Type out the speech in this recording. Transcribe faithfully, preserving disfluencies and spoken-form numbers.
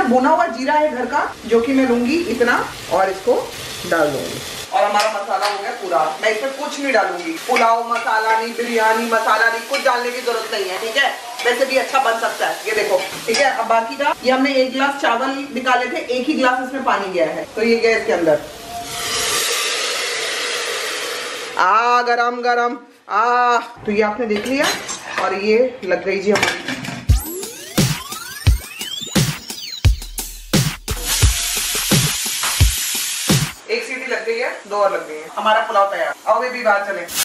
भुना हुआ जीरा है घर का, जो कि मैं लूंगी इतना और इसको डाल दूंगी। और हमारा मसाला हो गया पूरा। मैं इसमें कुछ नहीं डालूंगी, पुलाव मसाला नहीं, बिरयानी मसाला नहीं, कुछ डालने की जरूरत नहीं है, ठीक है। वैसे भी अच्छा बन सकता है, ये देखो, ठीक है। अब बाकी का ये हमने एक गिलास चावल निकाले थे, एक ही गिलास इसमें पानी गया है, तो ये गया इसके अंदर। आ गरम गरम आ, तो ये आपने देख लिया और ये लग गई जी हमारी। एक सीटी लग गई है, दो और लग गई है, हमारा पुलाव तैयार। आओ बेबी बाहर चले।